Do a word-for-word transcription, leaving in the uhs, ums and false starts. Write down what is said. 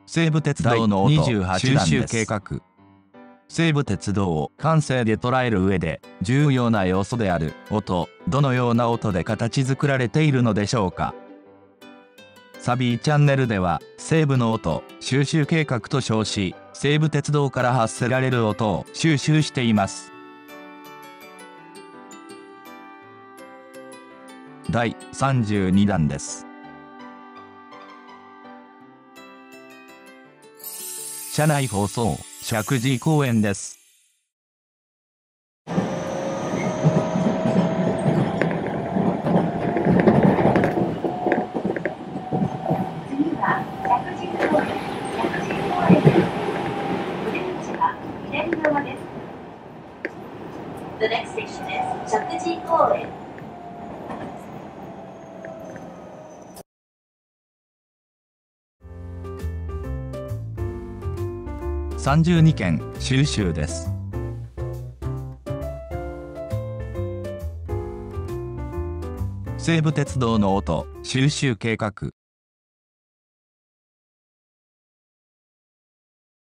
西武鉄道の音収集計画。西武鉄道を感性で捉える上で重要な要素である音、どのような音で形作られているのでしょうか。サビーチャンネルでは西武の音収集計画と称し、西武鉄道から発せられる音を収集しています。だいさんじゅうにだんです。車内放送石神井公園です。 次は石神井公園、石神井公園です。お出口は左側です。The next station is 石神井公園。 さんじゅうにけん収集です。西武鉄道の音収集計画。